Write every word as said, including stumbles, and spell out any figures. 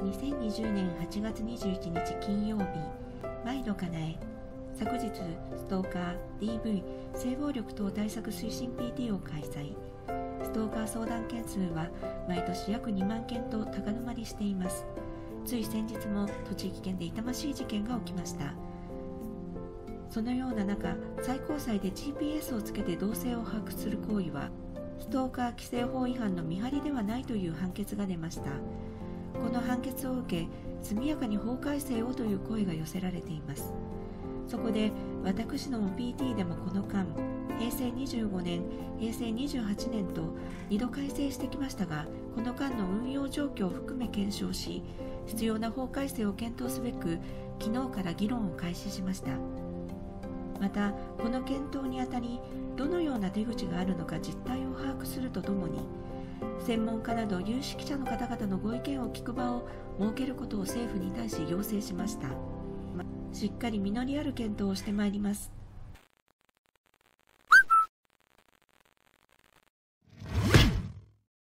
にせんにじゅうねんはちがつにじゅういちにち金曜日、毎度かなえ。昨日、ストーカー、ディーブイ、性暴力等対策推進 ピーティー を開催。ストーカー相談件数は毎年約にまんけんと高止まりしています。つい先日も栃木県で痛ましい事件が起きました。そのような中、最高裁で ジーピーエス をつけて動静を把握する行為はストーカー規制法違反の見張りではないという判決が出ました。この判決を受け、速やかに法改正をという声が寄せられています。そこで私ども ピーティー でもこの間、へいせいにじゅうごねん、へいせいにじゅうはちねんとにど改正してきましたが、この間の運用状況を含め検証し、必要な法改正を検討すべく昨日から議論を開始しました。また、この検討にあたり、どのような手口があるのか実態を把握するとともに、専門家など有識者の方々のご意見を聞く場を設けることを政府に対し要請しました。しっかり実りある検討をしてまいります。